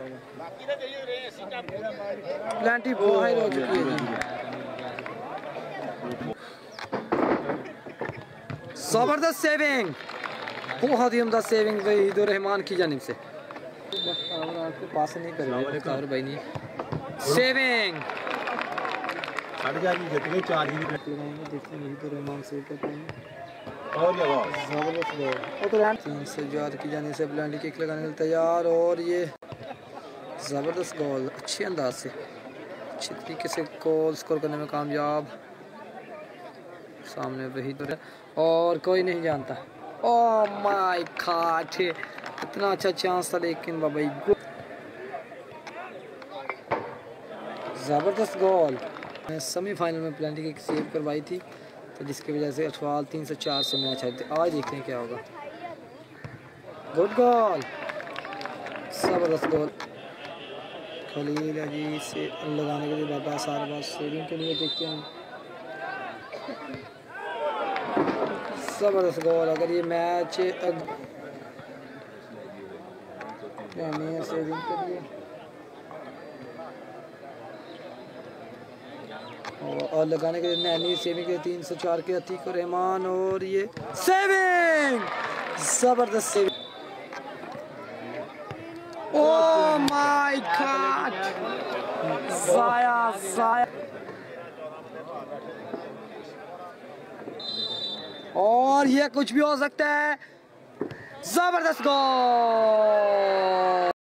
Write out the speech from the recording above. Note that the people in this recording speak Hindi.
प्लेंटी बहुत हाई हो चुकी है। जबरदस्त सेविंग, बहुत ही उम्दा सेविंग वहीदुर रहमान की जानिब से। पास नहीं कर रहे भाई नहीं सेविंग की जाने से प्लांटी किक लगाने के लिए तैयार। और ये ज़बरदस्त गोल, अच्छे अंदाज से अच्छे तरीके से गोल स्कोर करने में कामयाब। सामने वही तो है और कोई नहीं जानता। ओह माय गॉड, इतना अच्छा चांस था लेकिन बाबा ज़बरदस्त गोल। सेमीफाइनल में प्लेंटी की सेव करवाई थी तो जिसकी वजह से अठवाल 304 से मैच हारते। आज देखते हैं क्या होगा। गुड गोल, ज़बरदस्त गोल। खलील अजीज से लगाने के लिए बाबा सारे बात सेविंग के लिए देखते हैं। ज़बरदस्त गोल। अगर ये मैच सेविंग के लिए और लगाने के लिए नैनी सेविंग के 304 के अतीक रहमान। और ये सेविंग, ज़बरदस्त सेविंग। ओह माय गॉड, ज़ाया ज़ाया। और ये कुछ भी हो सकता है। ज़बरदस्त गोल।